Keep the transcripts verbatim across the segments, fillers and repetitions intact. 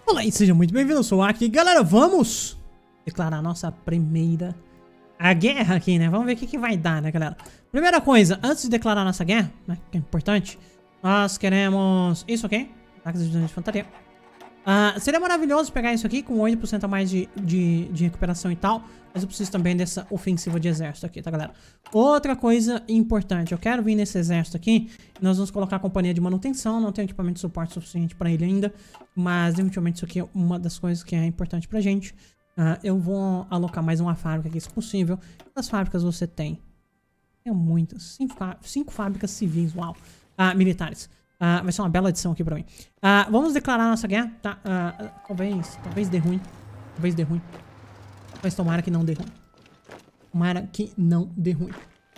Olá e seja muito bem-vindo, eu sou o Aki. Galera, vamos declarar a nossa primeira a guerra aqui, né? Vamos ver o que, que vai dar, né, galera? Primeira coisa, antes de declarar a nossa guerra, né, que é importante, nós queremos isso aqui, ataques de infantaria. Uh, seria maravilhoso pegar isso aqui com oito por cento a mais de, de, de recuperação e tal, mas eu preciso também dessa ofensiva de exército aqui, tá, galera? Outra coisa importante, eu quero vir nesse exército aqui, nós vamos colocar a companhia de manutenção, não tenho equipamento de suporte suficiente pra ele ainda, mas definitivamente isso aqui é uma das coisas que é importante pra gente. Uh, eu vou alocar mais uma fábrica aqui, se possível. Quantas fábricas você tem? Tem muitas, cinco, cinco fábricas civis, uau, uh, militares. Uh, vai ser uma bela edição aqui pra mim. Uh, vamos declarar nossa guerra, tá? Uh, talvez, talvez dê ruim. Talvez dê ruim. Mas tomara que não dê ruim. Tomara que não dê ruim.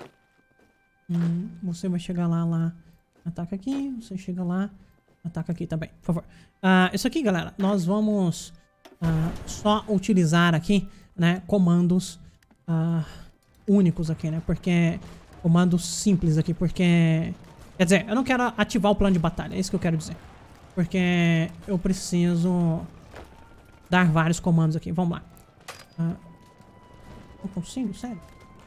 Hum, você vai chegar lá, lá. Ataca aqui. Você chega lá. Ataca aqui também, por favor. Uh, isso aqui, galera, nós vamos uh, só utilizar aqui, né? Comandos uh, únicos aqui, né? Porque... Comandos simples aqui, porque... Quer dizer, eu não quero ativar o plano de batalha, é isso que eu quero dizer. Porque eu preciso dar vários comandos aqui. Vamos lá. Ah, não consigo? Sério?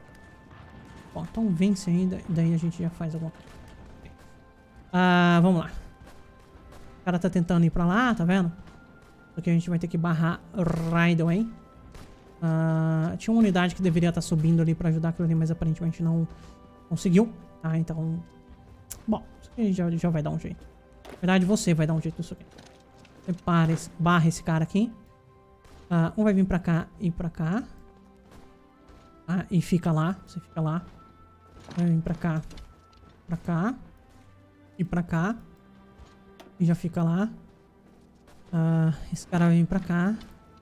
Bom, então vence aí, daí a gente já faz alguma coisa. Ah, vamos lá. O cara tá tentando ir pra lá, tá vendo? Só que a gente vai ter que barrar right away. Ah, tinha uma unidade que deveria estar subindo ali pra ajudar aquilo ali, mas aparentemente não conseguiu. Ah, então... Bom, isso aqui já, já vai dar um jeito. Na verdade, você vai dar um jeito nisso aqui. Você para esse, barra esse cara aqui. Uh, um vai vir pra cá e pra cá. Ah, e fica lá. Você fica lá. Vai vir pra cá. Pra cá. E pra cá. E já fica lá. Uh, esse cara vai vir pra cá.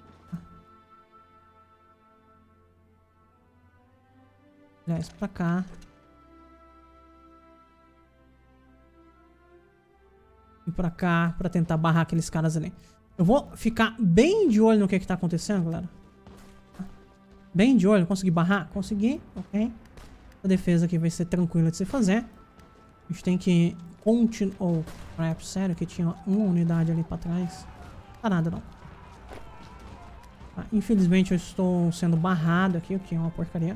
Aliás, pra cá. E pra cá, pra tentar barrar aqueles caras ali. Eu vou ficar bem de olho no que que tá acontecendo, galera. Bem de olho. Consegui barrar? Consegui. Ok. A defesa aqui vai ser tranquila de se fazer. A gente tem que continuar... Oh, crap. Sério que tinha uma unidade ali pra trás? Não tá nada, não. Ah, infelizmente eu estou sendo barrado aqui, o que é uma porcaria.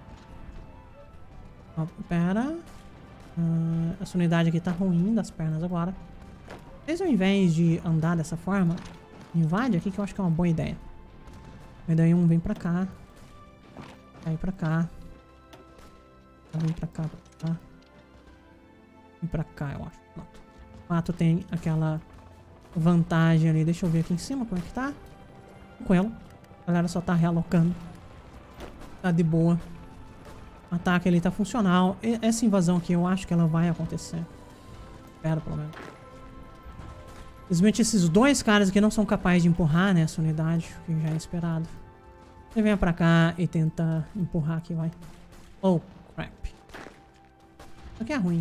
Oh, pera. Uh, essa unidade aqui tá ruim das pernas agora. Talvez ao invés de andar dessa forma, invade aqui, que eu acho que é uma boa ideia. E daí um vem pra cá. Aí pra cá. Vem pra cá, pra cá. Vem pra cá, eu acho. Pronto. O quatro tem aquela vantagem ali. Deixa eu ver aqui em cima como é que tá. Tranquilo. A galera só tá realocando. Tá de boa. O ataque ali tá funcional. E essa invasão aqui eu acho que ela vai acontecer. Espero pelo menos. Simplesmente esses dois caras aqui não são capazes de empurrar nessa unidade, que já é esperado. Você vem pra cá e tenta empurrar aqui, vai. Oh, crap. Isso aqui é ruim.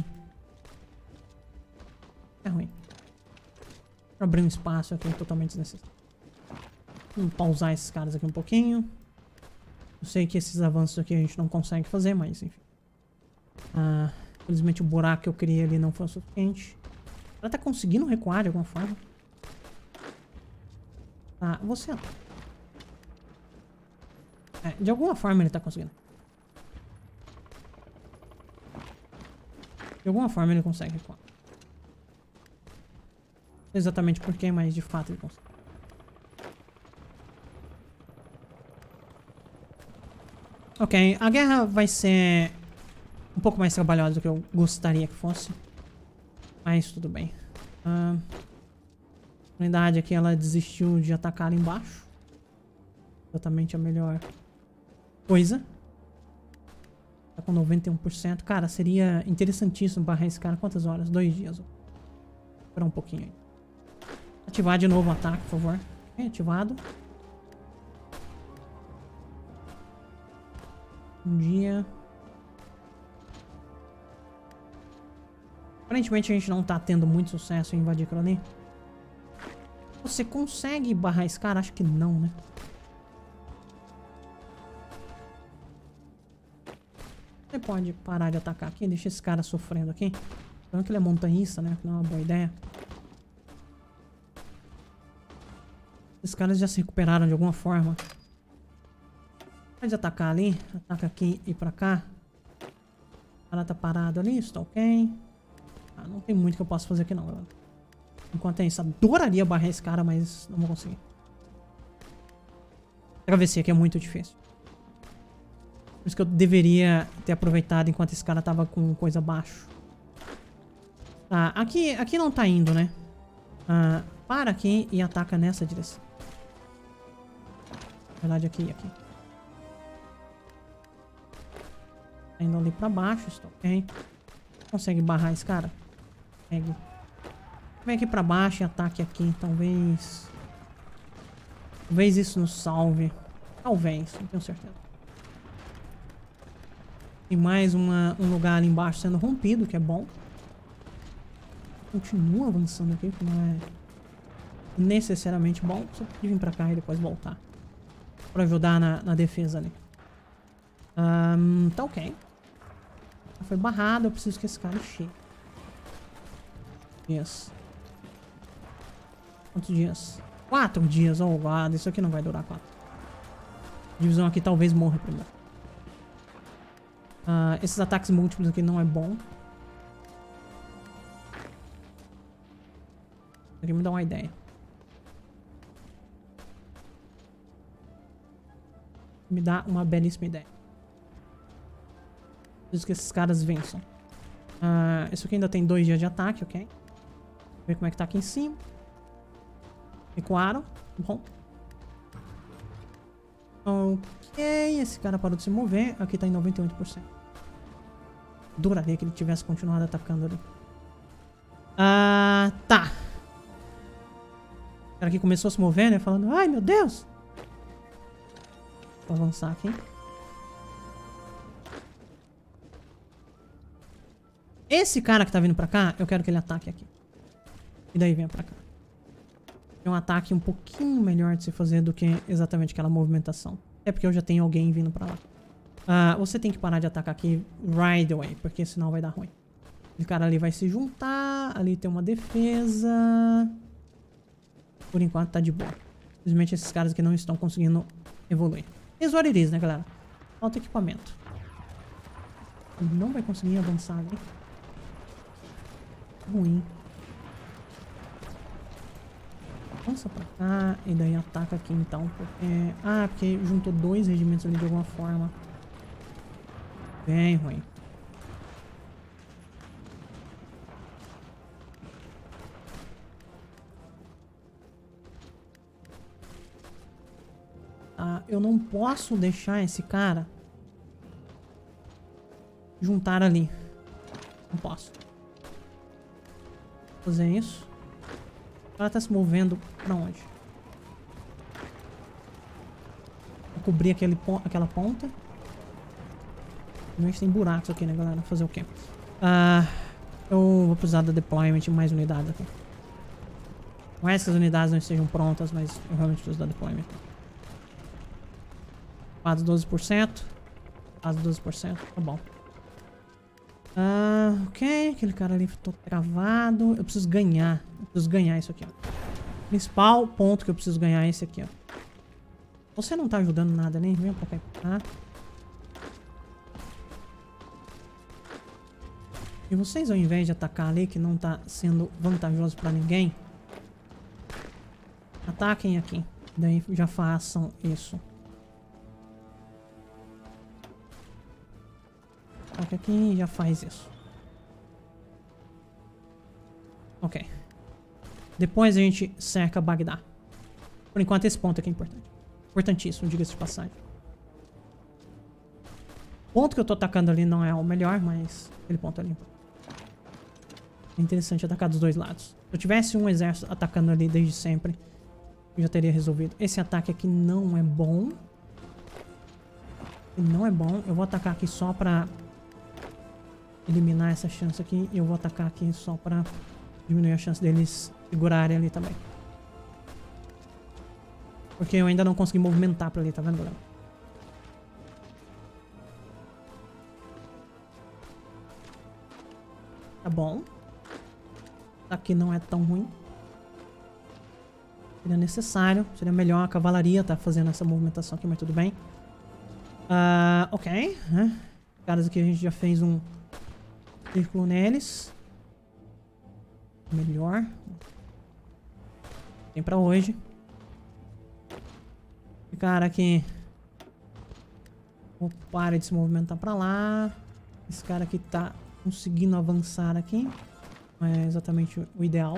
É ruim. Vou abrir um espaço aqui totalmente desnecessário. Vamos pausar esses caras aqui um pouquinho. Eu sei que esses avanços aqui a gente não consegue fazer, mas enfim. Ah, infelizmente o buraco que eu criei ali não foi o suficiente. Ela tá conseguindo recuar de alguma forma. Ah, você... É, de alguma forma ele tá conseguindo. De alguma forma ele consegue recuar. Não sei exatamente porquê, mas de fato ele consegue. Ok, a guerra vai ser um pouco mais trabalhosa do que eu gostaria que fosse. Mas tudo bem. Uh, a unidade aqui, ela desistiu de atacar ali embaixo. Exatamente a melhor coisa. Tá com noventa e um por cento. Cara, seria interessantíssimo barrar esse cara. Quantas horas? Dois dias. Vou esperar um pouquinho aí. Ativar de novo o ataque, por favor. Ok, ativado. Um dia... Aparentemente a gente não tá tendo muito sucesso em invadir aquilo ali. Você consegue barrar esse cara? Acho que não, né? Você pode parar de atacar aqui. Deixa esse cara sofrendo aqui. Falando que ele é montanhista, né? Não é uma boa ideia. Esses caras já se recuperaram de alguma forma. Pode atacar ali. Ataca aqui e pra cá. O cara tá parado ali, está ok. Ah, não tem muito que eu possa fazer aqui não, galera. Enquanto é isso, adoraria barrar esse cara, mas não vou conseguir. Travessia aqui é muito difícil. Por isso que eu deveria ter aproveitado enquanto esse cara tava com coisa abaixo. Tá, aqui, aqui não tá indo, né? Ah, para aqui e ataca nessa direção. Na verdade, aqui e aqui. Tá indo ali pra baixo, está ok. Consegue barrar esse cara? Consegue. Vem aqui pra baixo e ataque aqui, talvez... Talvez isso nos salve. Talvez, não tenho certeza. Tem mais uma, um lugar ali embaixo sendo rompido, que é bom. Continua avançando aqui, que não é necessariamente bom. Só pode vir pra cá e depois voltar. Pra ajudar na, na defesa ali. Um, tá ok. Foi barrado, eu preciso que esse cara chegue. Dias. Quantos dias? Quatro dias, oh God, isso aqui não vai durar quatro. A divisão aqui talvez morra primeiro. Uh, esses ataques múltiplos aqui não é bom. Isso aqui me dá uma ideia. Me dá uma belíssima ideia. Preciso que esses caras vençam. Uh, isso aqui ainda tem dois dias de ataque, ok? Vamos ver como é que tá aqui em cima. Recuaram. Bom. Ok. Esse cara parou de se mover. Aqui tá em noventa e oito por cento. Adoraria que ele tivesse continuado atacando ali. Ah, tá. O cara aqui começou a se mover, né? Falando, ai meu Deus. Vou avançar aqui. Esse cara que tá vindo pra cá, eu quero que ele ataque aqui. E daí venha pra cá. É um ataque um pouquinho melhor de se fazer do que exatamente aquela movimentação. É porque eu já tenho alguém vindo pra lá. Uh, você tem que parar de atacar aqui right away, porque senão vai dar ruim. O cara ali vai se juntar, ali tem uma defesa. Por enquanto tá de boa. Simplesmente esses caras aqui não estão conseguindo evoluir. Is what it is, né, galera? Falta equipamento. Ele não vai conseguir avançar ali. Ruim. Avança pra cá e daí ataca aqui então, porque... Ah, porque juntou dois regimentos ali de alguma forma. Bem ruim. Ah, eu não posso deixar esse cara juntar ali. Não posso. Vou fazer isso. O cara tá se movendo pra onde? Vou cobrir aquele, aquela ponta. Realmente tem buracos aqui, né, galera? Fazer o quê? Ah, eu vou precisar da deployment de mais unidades aqui. Não é que as unidades não estejam prontas, mas eu realmente preciso da deployment. Quase doze por cento. Quase doze por cento. Tá bom. Ah, ok. Aquele cara ali tô travado. Eu preciso ganhar. Eu preciso ganhar isso aqui, ó. Principal ponto que eu preciso ganhar é esse aqui, ó. Você não tá ajudando nada, nem vem pra cá. Tá? E vocês, ao invés de atacar ali, que não tá sendo vantajoso pra ninguém, ataquem aqui. Daí já façam isso. Ataque aqui e já faz isso. Ok. Depois a gente cerca Bagdá. Por enquanto esse ponto aqui é importante. Importantíssimo, diga-se de passagem. O ponto que eu tô atacando ali não é o melhor, mas aquele ponto ali é importante. É interessante atacar dos dois lados. Se eu tivesse um exército atacando ali desde sempre, eu já teria resolvido. Esse ataque aqui não é bom. Ele não é bom. Eu vou atacar aqui só pra eliminar essa chance aqui. E eu vou atacar aqui só pra diminuir a chance deles segurarem ali também. Porque eu ainda não consegui movimentar pra ali, tá vendo, galera? Tá bom. Aqui não é tão ruim. Seria necessário. Seria melhor a cavalaria tá fazendo essa movimentação aqui, mas tudo bem. Uh, ok. Né? Os caras aqui a gente já fez um círculo neles. Melhor. Tem pra hoje. Esse cara aqui. Vou parar de se movimentar pra lá. Esse cara aqui tá conseguindo avançar aqui. Não é exatamente o ideal.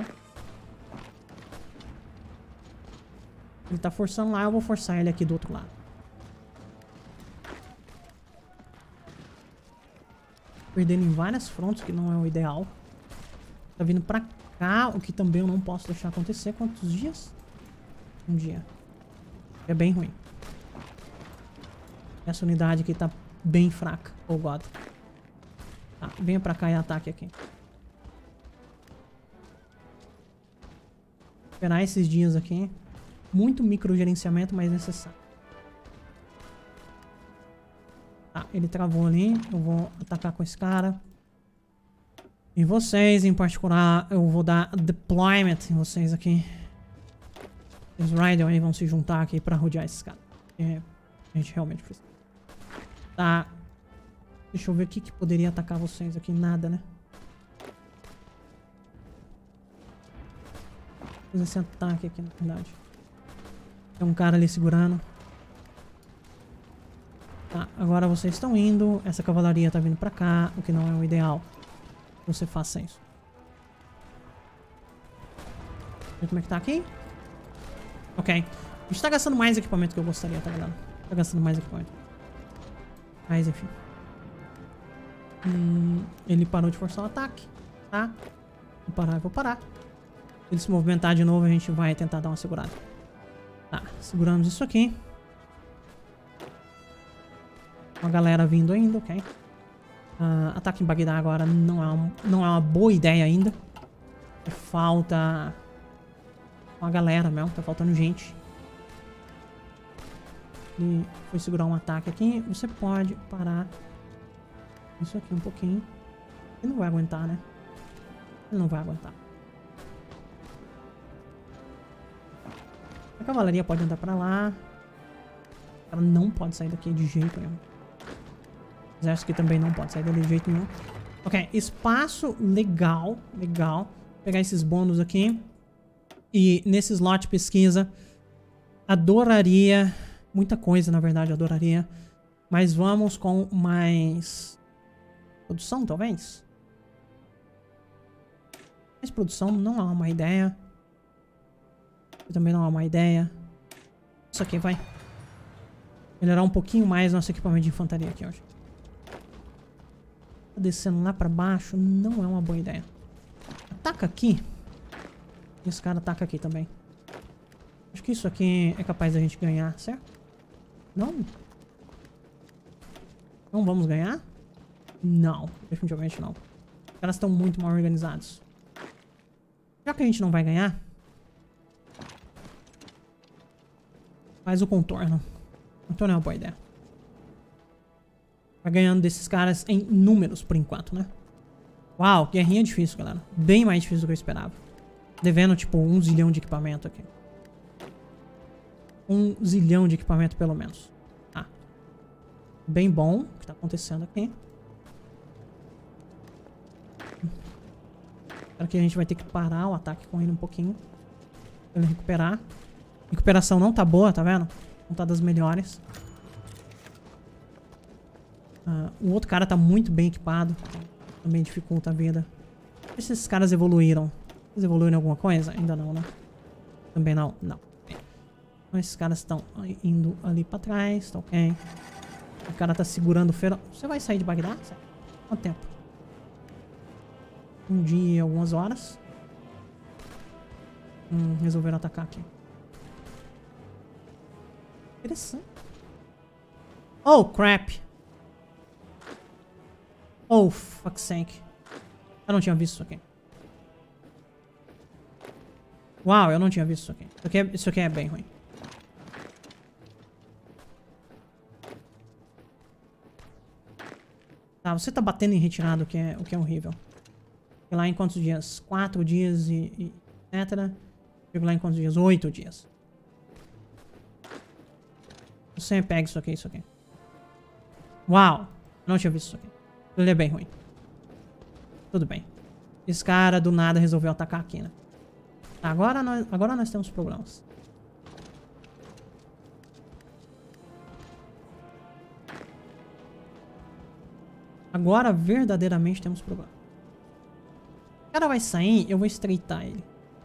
Ele tá forçando lá, eu vou forçar ele aqui do outro lado. Perdendo em várias frontes, que não é o ideal. Tá vindo pra cá, o que também eu não posso deixar acontecer. Quantos dias? Um dia. É bem ruim. Essa unidade aqui tá bem fraca. Oh, God. Tá, venha pra cá e ataque aqui. Esperar esses dias aqui. Muito microgerenciamento, mas necessário. Tá, ele travou ali. Eu vou atacar com esse cara. E vocês, em particular, eu vou dar deployment em vocês aqui. Os Raiden aí vão se juntar aqui pra rodear esses caras. É, a gente realmente precisa. Tá. Deixa eu ver o que, que poderia atacar vocês aqui. Nada, né? Vou fazer esse ataque aqui, na verdade. Tem um cara ali segurando. Tá, agora vocês estão indo. Essa cavalaria tá vindo pra cá, o que não é o ideal. Que você faça isso. Vê como é que tá aqui? Ok. A gente tá gastando mais equipamento que eu gostaria, tá, galera? Tá gastando mais equipamento. Mas, enfim. Hum, ele parou de forçar o ataque, tá? Vou parar, vou parar. Se ele se movimentar de novo, a gente vai tentar dar uma segurada. Tá, seguramos isso aqui. Uma galera vindo ainda, ok. Uh, ataque em Bagdá agora não é, uma, não é uma boa ideia ainda. Falta uma galera mesmo, tá faltando gente. Ele foi segurar um ataque aqui. Você pode parar isso aqui um pouquinho. Ele não vai aguentar, né? Ele não vai aguentar. A cavalaria pode andar pra lá. Ela não pode sair daqui de jeito nenhum. O exército aqui também não pode sair dali de jeito nenhum. Ok, espaço legal. Legal. Vou pegar esses bônus aqui. E nesse slot de pesquisa, adoraria... Muita coisa, na verdade, adoraria. Mas vamos com mais... produção, talvez? Mais produção não é uma ideia. Também não é uma ideia. Isso aqui vai melhorar um pouquinho mais nosso equipamento de infantaria aqui hoje. Descendo lá pra baixo não é uma boa ideia. Ataca aqui. Esse cara ataca aqui também. Acho que isso aqui é capaz da gente ganhar, certo? Não? Não vamos ganhar? Não, definitivamente não. Os caras estão muito mal organizados. Já que a gente não vai ganhar, faz o contorno. Então não é uma boa ideia. Vai ganhando desses caras em números por enquanto, né? Uau, guerrinha difícil, galera. Bem mais difícil do que eu esperava. Devendo, tipo, um zilhão de equipamento aqui. Um zilhão de equipamento, pelo menos. Ah. Bem bom o que tá acontecendo aqui. Aqui a gente vai ter que parar o ataque com ele um pouquinho. Pra ele recuperar. Recuperação não tá boa, tá vendo? Não tá das melhores. Uh, o outro cara tá muito bem equipado. Também dificulta a vida. Deixa se esses caras evoluíram. Eles evoluíram em alguma coisa? Ainda não, né? Também não. Não. Então esses caras estão indo ali pra trás. Tá ok. O cara tá segurando o feirão. Você vai sair de Bagdá? Quanto tempo? Um dia e algumas horas. Hum, resolveram atacar aqui. Interessante. Oh, crap. Oh, fuck's sake. Eu não tinha visto isso aqui. Uau, eu não tinha visto isso aqui. Isso aqui é, isso aqui é bem ruim. Tá, você tá batendo em retirada, o que é, o que é horrível. E lá em quantos dias? Quatro dias e, e etcétera. Chego lá em quantos dias? Oito dias. Você pega isso aqui, isso aqui. Uau! Não tinha visto isso aqui. Ele é bem ruim. Tudo bem. Esse cara do nada resolveu atacar aqui, né? Agora nós, agora nós temos problemas. Agora verdadeiramente temos problema. O cara vai sair, eu vou estreitar ele.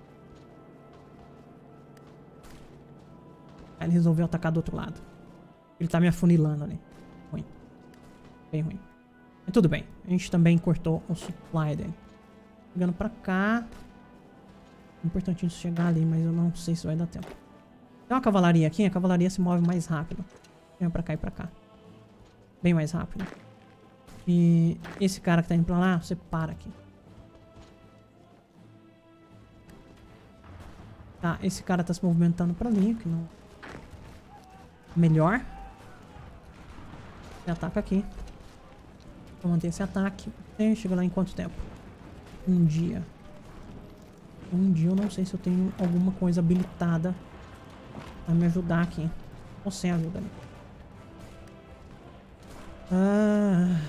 Aí ele resolveu atacar do outro lado. Ele tá me afunilando ali. Ruim. Bem ruim. Mas tudo bem. A gente também cortou o supply dele. Chegando pra cá. Importantinho chegar ali, mas eu não sei se vai dar tempo. Tem uma cavalaria aqui. A cavalaria se move mais rápido. Vem pra cá e pra cá. Bem mais rápido. E esse cara que tá indo pra lá, você para aqui. Tá, esse cara tá se movimentando pra ali, que não... Melhor. Você ataca aqui. Vou manter esse ataque. E chega lá em quanto tempo? Um dia. Um dia eu não sei se eu tenho alguma coisa habilitada a me ajudar aqui. Você ajuda ali. Ah...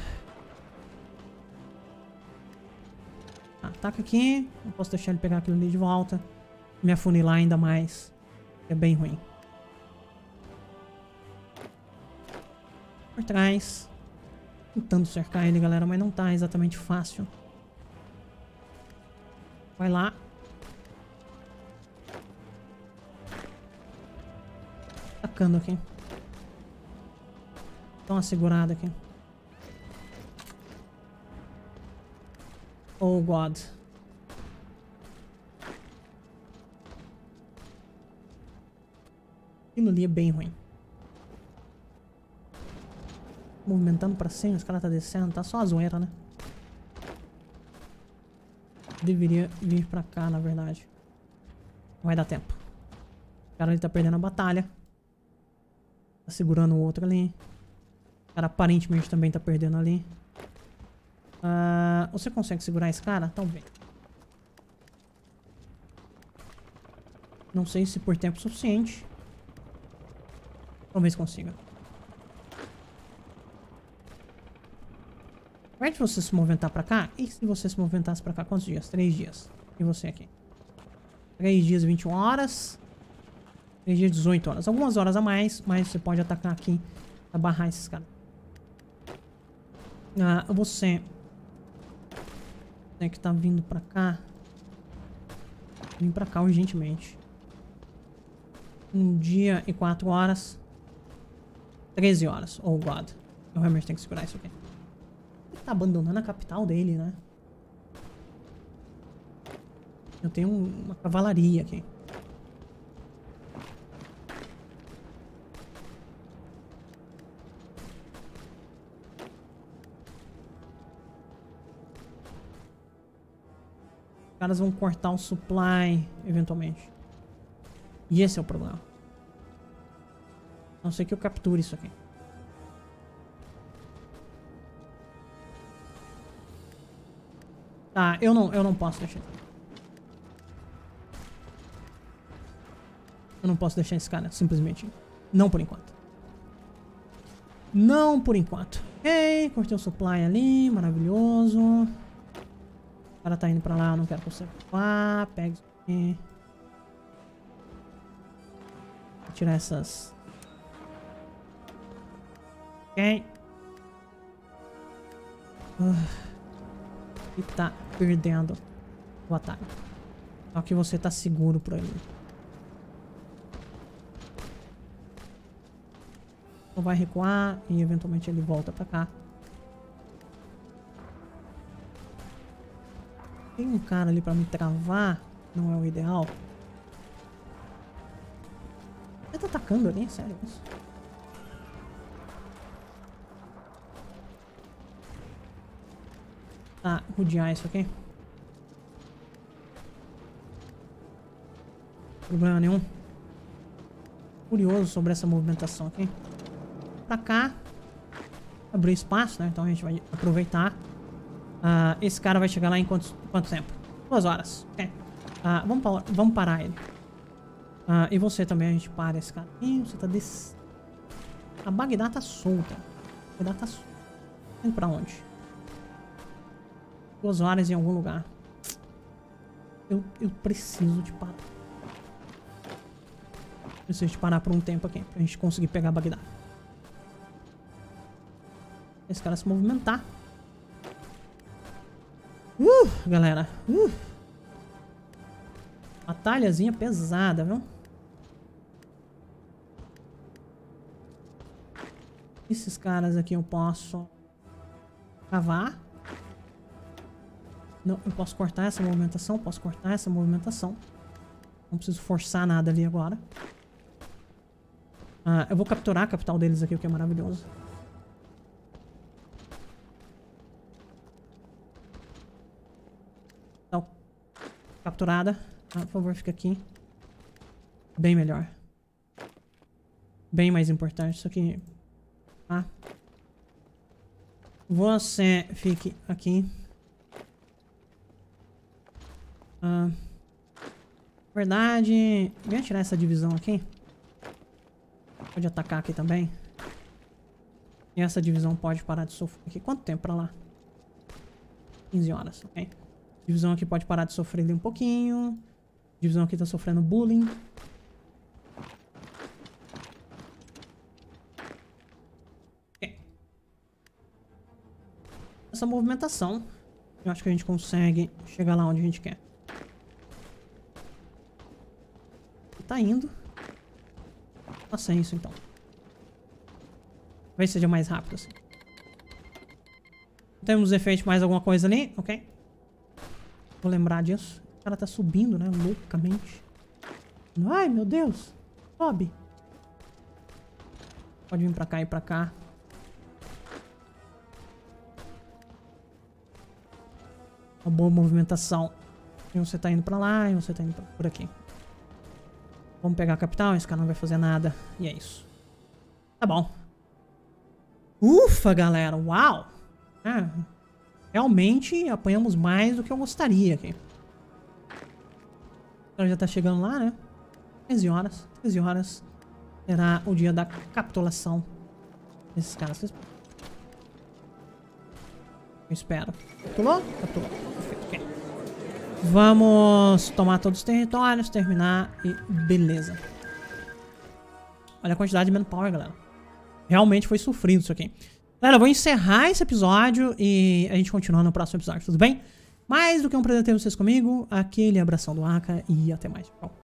Ataca aqui. Não posso deixar ele pegar aquilo ali de volta. Me afunilar ainda mais. É bem ruim. Por trás. Tentando cercar ele, galera. Mas não tá exatamente fácil. Vai lá. Atacando aqui. Dá uma segurada aqui. Oh, God. Aquilo ali é bem ruim. Movimentando pra cima, os caras tá descendo. Tá só a zoeira, né? Deveria vir pra cá, na verdade. Não vai dar tempo. O cara ali tá perdendo a batalha. Tá segurando o outro ali. O cara aparentemente também tá perdendo ali. Uh, você consegue segurar esse cara? Talvez. Não sei se por tempo suficiente. Talvez consiga. Ao invés de você se movimentar pra cá, e se você se movimentasse pra cá? Quantos dias? Três dias. E você aqui? Três dias, vinte e uma horas. Três dias, dezoito horas. Algumas horas a mais, mas você pode atacar aqui pra barrar esses caras. Ah, você... Você que tá vindo pra cá. Vim pra cá urgentemente. Um dia e quatro horas. Treze horas. Oh, God. Eu realmente tenho que segurar isso aqui. Ele tá abandonando a capital dele, né? Eu tenho uma cavalaria aqui. Os caras vão cortar o supply eventualmente. E esse é o problema. A não ser que eu capture isso aqui. Tá, eu não, eu não posso deixar. Eu não posso deixar esse cara, simplesmente. Não por enquanto. Não por enquanto. Ok, cortei o supply ali, maravilhoso. O cara tá indo pra lá, eu não quero conservar. Pega isso aqui. Vou tirar essas. Ok. Uh. E tá perdendo o ataque. Só que você tá seguro por ali. Então vai recuar e eventualmente ele volta pra cá. Tem um cara ali pra me travar. Não é o ideal. Ele tá atacando ali? Sério isso? Tá, rodear isso aqui. Problema nenhum. Curioso sobre essa movimentação aqui. Pra cá. Abrir espaço, né? Então a gente vai aproveitar. Uh, esse cara vai chegar lá em quanto, quanto tempo? Duas horas. Ok. Uh, vamos, pa vamos parar ele. Ah, e você também, a gente para esse cara. Ih, você tá des... A Bagdá tá solta. A Bagdá tá solta. Indo pra onde? Duas horas em algum lugar. Eu, eu preciso de parar. Preciso de parar por um tempo aqui. Pra gente conseguir pegar a Bagdá. Esse cara se movimentar. Uh, galera. Uh. Batalhazinha pesada, viu? Esses caras aqui eu posso cavar. Não, eu posso cortar essa movimentação. Posso cortar essa movimentação. Não preciso forçar nada ali agora. Ah, eu vou capturar a capital deles aqui, o que é maravilhoso. Então, capturada. Ah, por favor, fica aqui. Bem melhor. Bem mais importante. Isso aqui. Tá? Você fique aqui. Ah, verdade. Vem tirar essa divisão aqui. Pode atacar aqui também. E essa divisão pode parar de sofrer aqui. Quanto tempo pra lá? quinze horas, ok. Divisão aqui pode parar de sofrer ali um pouquinho. Divisão aqui tá sofrendo bullying. Ok. Essa movimentação, eu acho que a gente consegue chegar lá onde a gente quer. E tá indo. Faça isso então. Talvez seja mais rápido assim. Temos efeito mais alguma coisa ali, ok. Vou lembrar disso. O cara tá subindo, né? Loucamente. Ai, meu Deus. Sobe. Pode vir pra cá e pra cá. Uma boa movimentação. E você tá indo pra lá e você tá indo pra, por aqui. Vamos pegar a capital. Esse cara não vai fazer nada. E é isso. Tá bom. Ufa, galera. Uau. Ah, realmente apanhamos mais do que eu gostaria aqui. O cara já tá chegando lá, né? treze horas. treze horas será o dia da capitulação desses caras. Eu espero. Capitulou? Capitulou. Perfeito, ok. Vamos tomar todos os territórios, terminar e beleza. Olha a quantidade de manpower, galera. Realmente foi sofrido isso aqui. Galera, eu vou encerrar esse episódio e a gente continua no próximo episódio, tudo bem? Mais do que um prazer ter vocês comigo. Aquele abração do Aka e até mais. Tchau.